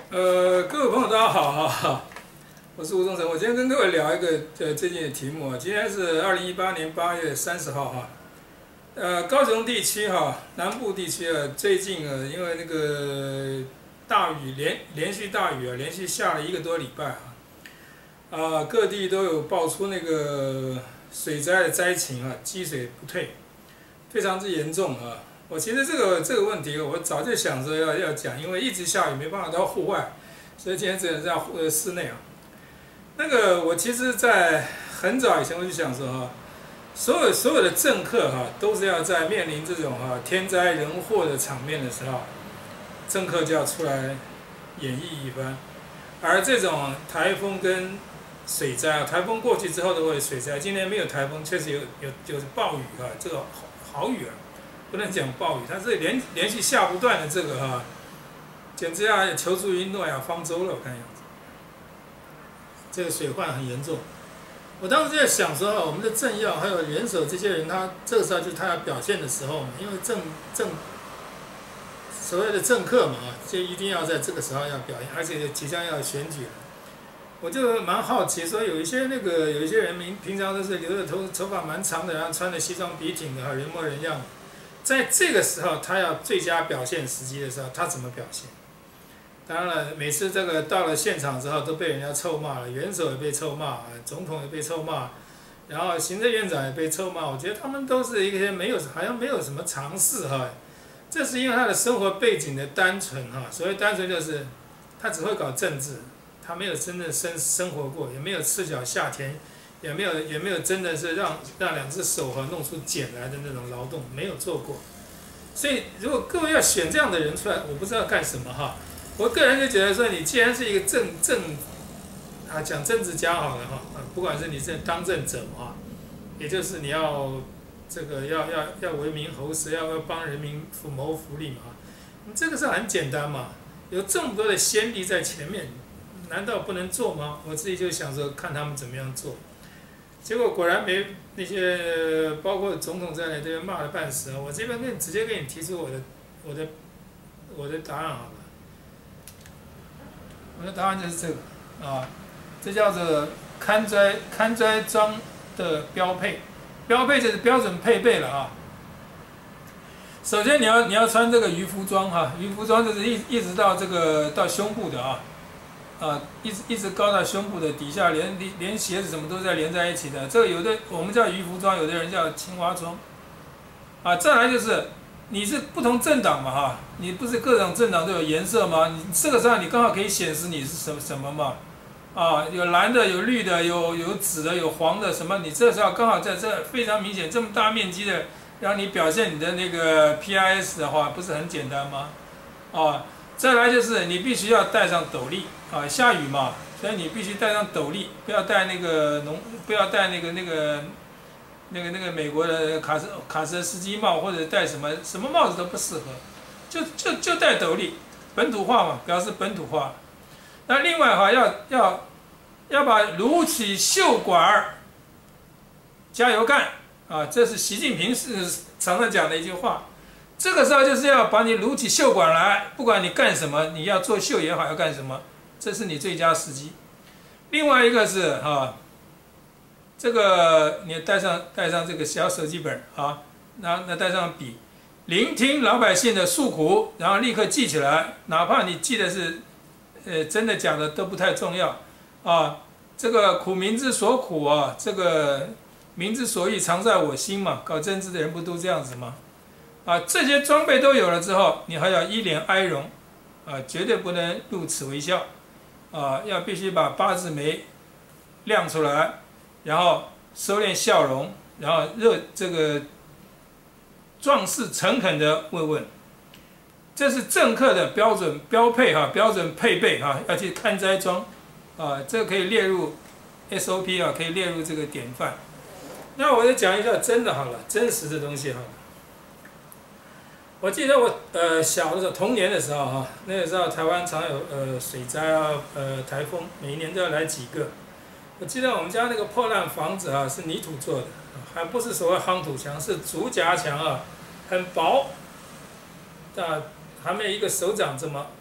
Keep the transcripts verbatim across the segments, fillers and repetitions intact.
呃，各位朋友，大家好哈，我是吴忠诚。我今天跟各位聊一个呃最近的题目啊。今天是二零一八年八月三十号哈。呃，高雄地区哈，南部地区啊，最近啊，因为那个大雨连连续大雨啊，连续下了一个多礼拜啊，啊，各地都有爆出那个水灾的灾情啊，积水不退，非常之严重啊。我其实这个这个问题，我早就想着要要讲，因为一直下雨，没办法到户外，所以今天只能在呃室内啊。那个我其实，在很早以前我就想说哈，所有所有的政客哈，都是要在面临这种哈天灾人祸的场面的时候，政客就要出来演绎一番。而这种台风跟水灾啊，台风过去之后都会有水灾，今年没有台风，确实有有有暴雨啊，这个好好雨啊。不能讲暴雨，它是连连续下不断的这个哈，简直要求助于诺亚方舟了，我看样子。这个水患很严重。我当时在想说，我们的政要还有元首这些人，他这个时候就是他要表现的时候嘛，因为政政所谓的政客嘛，就一定要在这个时候要表现，而且即将要选举了。我就蛮好奇，说有一些那个有一些人民平常都是留着头头发蛮长的，然后穿着西装笔挺的，人模人样。在这个时候，他要最佳表现时机的时候，他怎么表现？当然了，每次这个到了现场之后，都被人家臭骂了，元首也被臭骂，总统也被臭骂，然后行政院长也被臭骂。我觉得他们都是一些没有，好像没有什么尝试哈。这是因为他的生活背景的单纯哈，所谓单纯就是他只会搞政治，他没有真正生生活过，也没有赤脚下田。也没有也没有真的是让让两只手哈弄出茧来的那种劳动，没有做过。所以如果各位要选这样的人出来，我不知道干什么哈。我个人就觉得说，你既然是一个政政啊讲政治家好了哈，不管是你是当政者嘛，也就是你要这个要要要为民喉舌，要要帮人民谋谋福利嘛，你这个是很简单嘛，有这么多的先例在前面，难道不能做吗？我自己就想说，看他们怎么样做。结果果然没那些包括总统在内都被骂了半死啊！我这边跟直接给你提出我的我的我的答案好了，我的答案就是这个啊，这叫做勘灾勘灾装的标配，标配就是标准配备了啊。首先你要你要穿这个渔夫装哈，渔夫装就是一一直到这个到胸部的啊。啊，一直一直高到胸部的底下，连连鞋子什么都在连在一起的。这个有的我们叫渔夫装，有的人叫青蛙装。啊，再来就是你是不同政党嘛哈，你不是各种政党都有颜色吗？你这个上你刚好可以显示你是什么什么嘛。啊，有蓝的，有绿的，有有紫的，有黄的，什么？你这时候刚好在这非常明显这么大面积的让你表现你的那个 P I S 的话，不是很简单吗？啊。再来就是你必须要戴上斗笠啊，下雨嘛，所以你必须戴上斗笠，不要戴那个农，不要戴那个那个那个那个美国的卡车卡车司机帽，或者戴什么什么帽子都不适合，就就就戴斗笠，本土化嘛，表示本土化。那另外哈要要要把撸起袖管儿，加油干啊，这是习近平是常常讲的一句话。这个时候就是要把你撸起袖管来，不管你干什么，你要做秀也好，要干什么，这是你最佳时机。另外一个是啊，这个你带上带上这个小手记本啊，那那带上笔，聆听老百姓的诉苦，然后立刻记起来，哪怕你记的是，呃，真的假的都不太重要啊。这个苦民之所苦啊，这个民之所欲，常在我心嘛。搞政治的人不都这样子吗？啊，这些装备都有了之后，你还要一脸哀容，啊，绝对不能露齿微笑，啊，要必须把八字眉亮出来，然后收敛笑容，然后热这个壮士诚恳的问问，这是政客的标准标配哈、啊，标准配备哈、啊，要去看灾装，啊，这可以列入 S O P 啊，可以列入这个典范。那我就讲一下真的好了，真实的东西好了。我记得我呃小的时候，童年的时候哈，那个时候台湾常有呃水灾啊，呃台风，每一年都要来几个。我记得我们家那个破烂房子啊是泥土做的，还不是所谓夯土墙，是竹夹墙啊，很薄，啊还没有一个手掌这么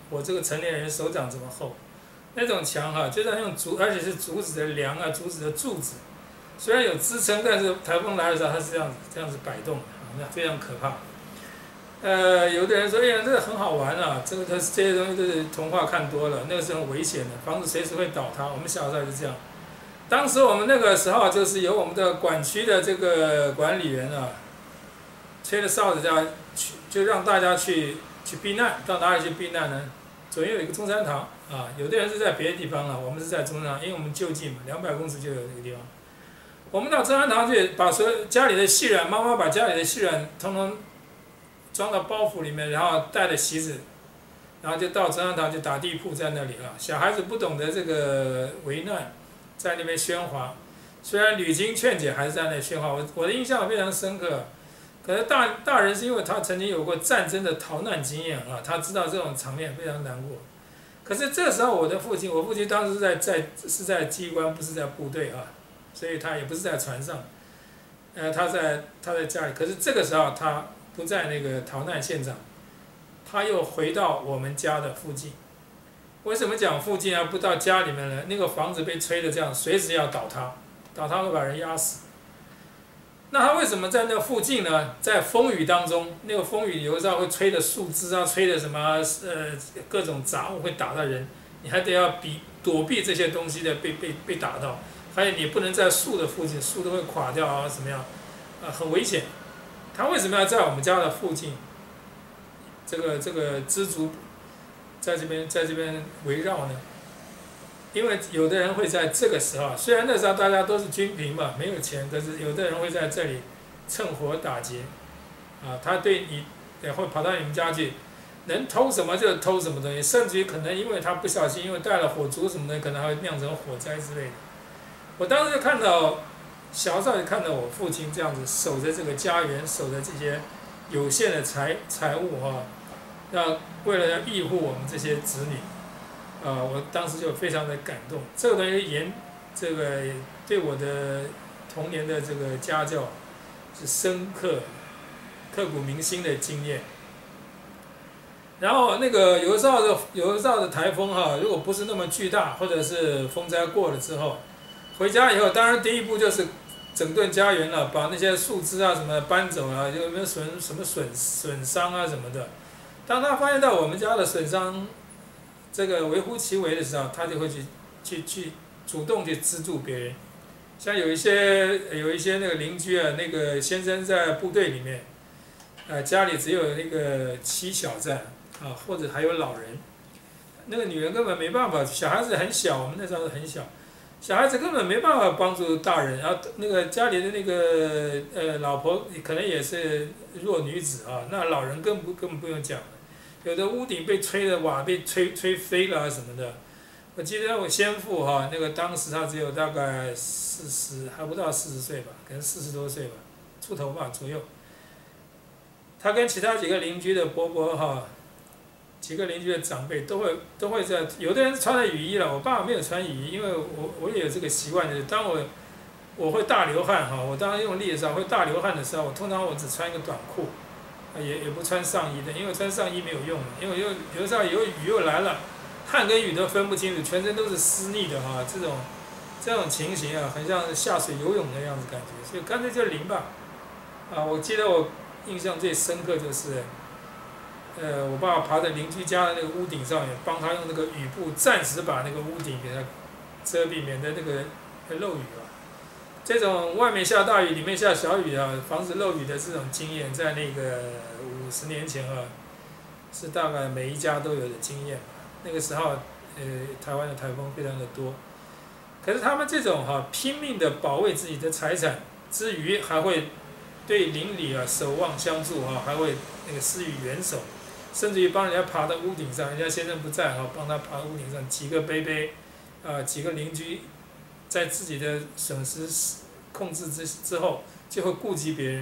我这个成年人手掌这么厚。那种墙哈，就像用竹，而且是竹子的梁啊，竹子的柱子，虽然有支撑，但是台风来的时候它是这样子这样子摆动，那非常可怕。呃，有的人说，哎呀，这个很好玩啊，这个它这些东西都是童话看多了，那个是很危险的，房子随时会倒塌。我们小时候是这样。当时我们那个时候就是由我们的管区的这个管理员啊，吹着哨子叫去，就让大家去去避难。到哪里去避难呢？左右有一个中山堂啊，有的人是在别的地方了，我们是在中山堂，因为我们就近嘛，两百公尺就有这个地方。我们到中山堂去，把所有家里的细软，妈妈把家里的细软通通装到包袱里面，然后带着席子，然后就到中山堂就打地铺在那里啊。小孩子不懂得这个为难，在那边喧哗。虽然屡经劝解，还是在那里喧哗。我我的印象非常深刻。可是大大人是因为他曾经有过战争的逃难经验啊，他知道这种场面非常难过。可是这时候我的父亲，我父亲当时是在在是在机关，不是在部队啊，所以他也不是在船上，呃，他在他在家里。可是这个时候他不在那个逃难现场，他又回到我们家的附近。为什么讲附近啊？不到家里面呢？那个房子被吹得这样，随时要倒塌，倒塌会把人压死。那他为什么在那附近呢？在风雨当中，那个风雨有时候会吹的树枝啊，吹的什么呃各种杂物会打到人，你还得要避躲避这些东西的被被被打到，还有你不能在树的附近，树都会垮掉啊，怎么样？啊，很危险。他为什么要在我们家的附近？这个这个知足，在这边在这边围绕呢？因为有的人会在这个时候，虽然那时候大家都是均贫嘛，没有钱，可是有的人会在这里趁火打劫，啊，他对你也会跑到你们家去，能偷什么就偷什么东西，甚至于可能因为他不小心，因为带了火烛什么的，可能还会酿成火灾之类的。我当时就看到，小时候就看到我父亲这样子守着这个家园，守着这些有限的财财物哈，要为了要庇护我们这些子女。啊，我当时就非常的感动，这个东西研，这个对我的童年的这个家教是深刻、刻骨铭心的经验。然后那个有的时候的有的时候的台风哈，如果不是那么巨大，或者是风灾过了之后，回家以后，当然第一步就是整顿家园了，把那些树枝啊什么搬走了，有没有损什么损损伤啊什么的。当他发现到我们家的损伤，这个微乎其微的时候，他就会去去去主动去资助别人。像有一些有一些那个邻居啊，那个先生在部队里面，呃，家里只有那个妻小在啊，或者还有老人，那个女人根本没办法，小孩子很小，我们那时候很小，小孩子根本没办法帮助大人，然后那个家里的那个呃老婆可能也是弱女子啊，那老人更不根本不用讲了。有的屋顶被吹的瓦被吹吹飞了啊什么的，我记得我先父哈，那个当时他只有大概四十还不到四十岁吧，可能四十多岁吧，出头吧左右。他跟其他几个邻居的伯伯哈，几个邻居的长辈都会都会在，有的人穿着雨衣了，我爸爸没有穿雨衣，因为我我也有这个习惯，就是当我我会大流汗哈，我当时用力的时候会大流汗的时候，我通常我只穿一个短裤。也也不穿上衣的，因为穿上衣没有用，因为有有的时候有雨又来了，汗跟雨都分不清楚，全身都是湿腻的哈，这种这种情形啊，很像下水游泳的样子感觉，所以干脆就淋吧。啊，我记得我印象最深刻就是，呃，我爸爸爬在邻居家的那个屋顶上面，帮他用那个雨布暂时把那个屋顶给他遮蔽，免得那个漏雨啊。这种外面下大雨，里面下小雨啊，防止漏雨的这种经验，在那个五十年前啊，是大概每一家都有的经验。那个时候，呃，台湾的台风非常的多，可是他们这种哈、啊、拼命的保卫自己的财产之余，还会对邻里啊守望相助啊，还会那个施予援手，甚至于帮人家爬到屋顶上，人家先生不在哈、啊，帮他爬屋顶上，几个杯杯，啊，几个邻居。在自己的损失控制之之后，就会顾及别人。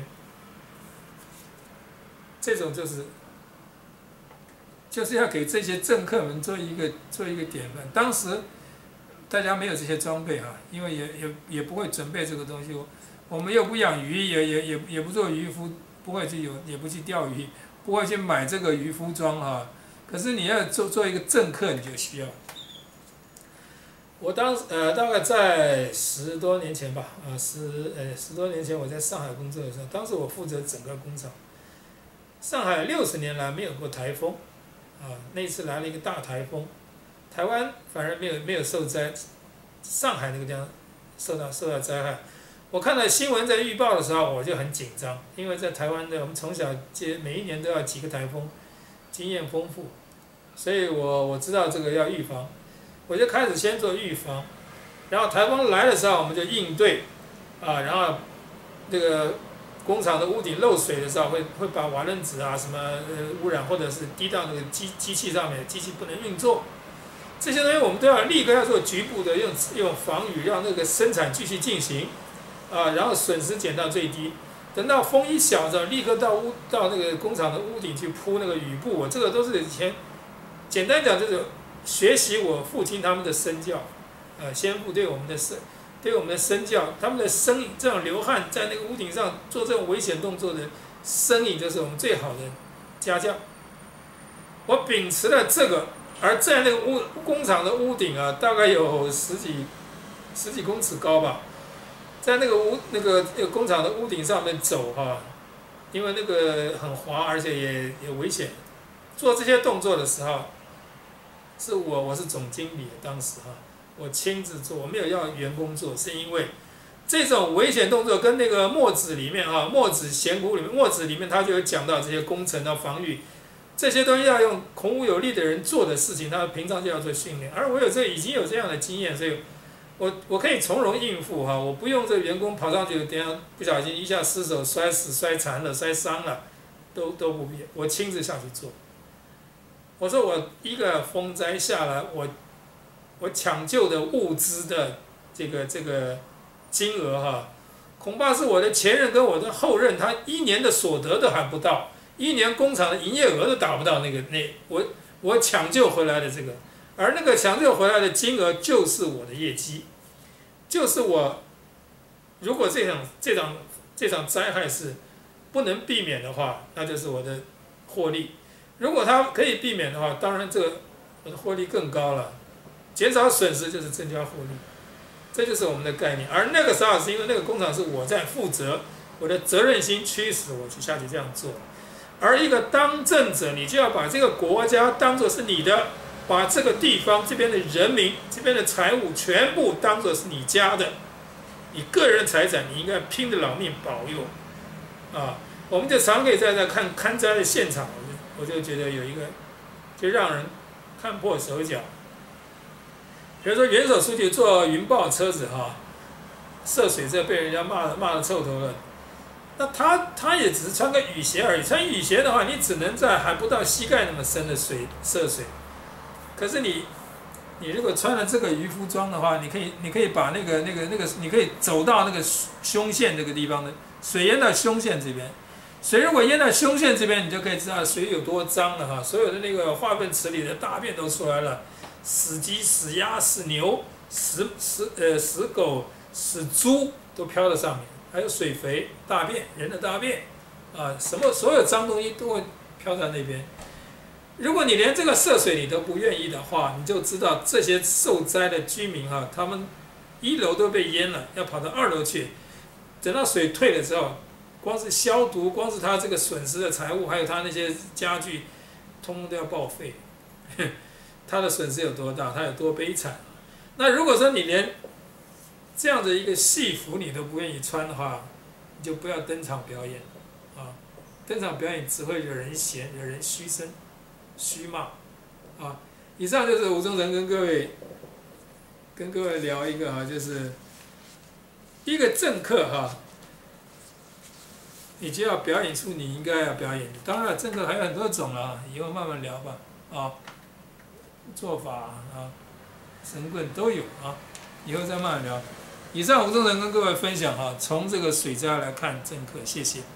这种就是，就是要给这些政客们做一个做一个典范。当时大家没有这些装备啊，因为也也也不会准备这个东西。我们又不养鱼，也也也也不做渔夫，不会去有，也不去钓鱼，不会去买这个渔夫装啊。 可是你要做做一个政客，你就需要。我当呃大概在十多年前吧，啊十呃十多年前我在上海工作的时候，当时我负责整个工厂。上海六十年来没有过台风，啊那次来了一个大台风，台湾反而没有没有受灾，上海那个地方受到受到灾害。我看到新闻在预报的时候，我就很紧张，因为在台湾的我们从小接每一年都要几个台风，经验丰富，所以我我知道这个要预防。我就开始先做预防，然后台风来的时候我们就应对，啊，然后这个工厂的屋顶漏水的时候会会把瓦楞纸啊什么呃污染或者是滴到那个机机器上面，机器不能运作，这些东西我们都要立刻要做局部的用用防雨，让那个生产继续进行，啊，然后损失减到最低。等到风一小的时候，立刻到屋到那个工厂的屋顶去铺那个雨布，我这个都是以前简单讲就是。学习我父亲他们的身教，呃，先父对我们的身，对我们的身教，他们的身影这样流汗在那个屋顶上做这种危险动作的身影，就是我们最好的家教。我秉持了这个，而在那个屋工厂的屋顶啊，大概有十几十几公尺高吧，在那个屋那个那个工厂的屋顶上面走哈、啊，因为那个很滑，而且也也危险。做这些动作的时候。是我，我是总经理，当时哈，我亲自做，我没有要员工做，是因为这种危险动作跟那个墨子里面哈，墨子贤古里面，墨子里面他就有讲到这些工程的防御，这些东西要用孔武有力的人做的事情，他平常就要做训练。而我有这已经有这样的经验，所以我我可以从容应付哈，我不用这个员工跑上去，等下不小心一下失手摔死、摔残了、摔伤了，都都不必，我亲自下去做。我说我一个风灾下来，我我抢救的物资的这个这个金额哈，恐怕是我的前任跟我的后任他一年的所得都还不到，一年工厂的营业额都达不到那个那我我抢救回来的这个，而那个抢救回来的金额就是我的业绩，就是我如果这场这场这场灾害是不能避免的话，那就是我的获利。如果它可以避免的话，当然这个我的获利更高了，减少损失就是增加获利，这就是我们的概念。而那个时候是因为那个工厂是我在负责，我的责任心驱使我去下去这样做。而一个当政者，你就要把这个国家当作是你的，把这个地方这边的人民、这边的财物全部当作是你家的，你个人财产你应该拼着老命保佑，啊，我们就常可以在这看勘灾的现场。我就觉得有一个，就让人看破手脚。比如说元首书记坐云豹车子哈，涉水这被人家骂骂得臭头了，那他他也只是穿个雨鞋而已。穿雨鞋的话，你只能在还不到膝盖那么深的水涉水。可是你，你如果穿了这个渔夫装的话，你可以你可以把那个那个那个，你可以走到那个胸线这个地方的水淹到胸线这边。水如果淹到胸线这边，你就可以知道水有多脏了哈！所有的那个化粪池里的大便都出来了，死鸡、死鸭、死牛、死死呃死狗、死猪都飘在上面，还有水肥、大便、人的大便，啊，什么所有脏东西都会飘在那边。如果你连这个涉水你都不愿意的话，你就知道这些受灾的居民哈，他们一楼都被淹了，要跑到二楼去，等到水退了之后。光是消毒，光是他这个损失的财物，还有他那些家具，通通都要报废。他的损失有多大，他有多悲惨。那如果说你连这样的一个戏服你都不愿意穿的话，你就不要登场表演啊！登场表演只会惹人嫌，惹人嘘声、嘘骂啊！以上就是吴宗成跟各位跟各位聊一个啊，就是一个政客哈。你就要表演出你应该要表演的，当然政客还有很多种啦，以后慢慢聊吧，啊，做法啊，神棍都有啊，以后再慢慢聊。以上吴宗成跟各位分享哈，从这个水灾来看政客，谢谢。